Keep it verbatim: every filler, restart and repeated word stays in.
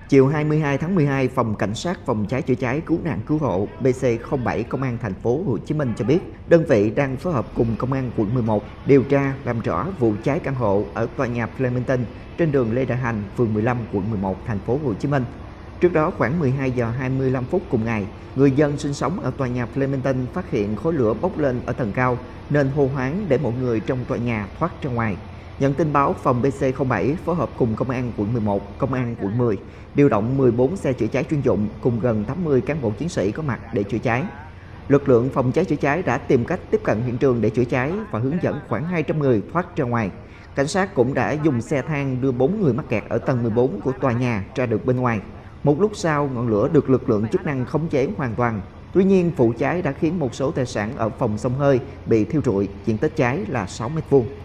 Chiều hai mươi hai tháng mười hai, Phòng Cảnh sát Phòng cháy chữa cháy cứu nạn cứu hộ B C không bảy Công an thành phố Hồ Chí Minh cho biết, đơn vị đang phối hợp cùng Công an quận mười một điều tra làm rõ vụ cháy căn hộ ở tòa nhà Flemington trên đường Lê Đại Hành, phường mười lăm, quận mười một, thành phố Hồ Chí Minh. Trước đó, khoảng mười hai giờ hai mươi lăm phút cùng ngày, người dân sinh sống ở tòa nhà Flemington phát hiện khói lửa bốc lên ở tầng cao nên hô hoán để mọi người trong tòa nhà thoát ra ngoài. Nhận tin báo, phòng B C không bảy phối hợp cùng Công an quận mười một, Công an quận mười điều động mười bốn xe chữa cháy chuyên dụng cùng gần tám mươi cán bộ chiến sĩ có mặt để chữa cháy. Lực lượng phòng cháy chữa cháy đã tìm cách tiếp cận hiện trường để chữa cháy và hướng dẫn khoảng hai trăm người thoát ra ngoài. Cảnh sát cũng đã dùng xe thang đưa bốn người mắc kẹt ở tầng mười bốn của tòa nhà ra được bên ngoài. Một lúc sau, ngọn lửa được lực lượng chức năng khống chế hoàn toàn. Tuy nhiên, vụ cháy đã khiến một số tài sản ở phòng xông hơi bị thiêu rụi, diện tích cháy là sáu mét vuông.